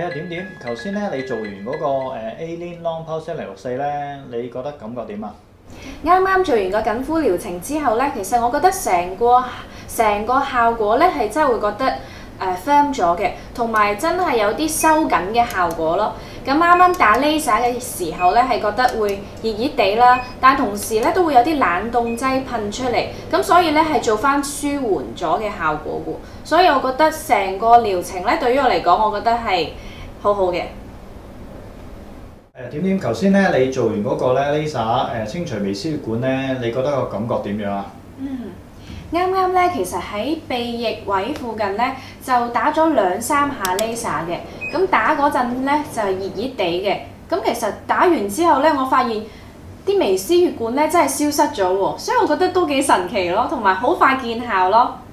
點點，頭先咧你做完嗰個A-Lean Long Pulse 1064咧，你覺得感覺點啊？ 啱啱做完個緊膚療程之後咧，其實我覺得成個效果咧係真係會覺得firm 咗嘅，同埋真係有啲收緊嘅效果咯。咁啱啱打 laser 嘅時候咧，係覺得會熱熱地啦，但同時咧都會有啲冷凍劑噴出嚟，咁所以咧係做翻舒緩咗嘅效果嘅。所以我覺得成個療程咧對於我嚟講，我覺得係好好嘅。 點點，頭先咧你做完嗰個咧 laser 清除微絲血管咧，你覺得個感覺點樣啊？ 啱啱咧，其實喺鼻翼位附近咧就打咗2-3下 laser 嘅，咁打嗰陣咧就係熱熱地嘅。咁其實打完之後咧，我發現啲微絲血管咧真係消失咗喎，所以我覺得都幾神奇咯，同埋好快見效咯。